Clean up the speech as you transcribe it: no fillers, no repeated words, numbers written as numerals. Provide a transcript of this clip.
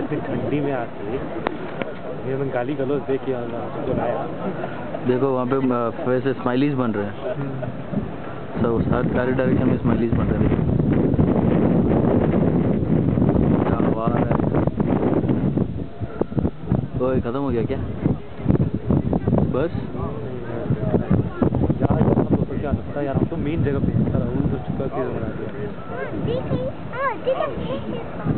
इतनी ठंडी में आके मैं गाली गलौज देख के बुलाया। देखो वहाँ पे वैसे स्माइलीज बन रहे हैं, सब सारे डायरेक्शन में स्माइलीज बन रहे हैं। क्या हवा है। तो खत्म हो गया क्या? बस क्या लगता है यार, हम तो मेन जगह पे चुका के बना दिया।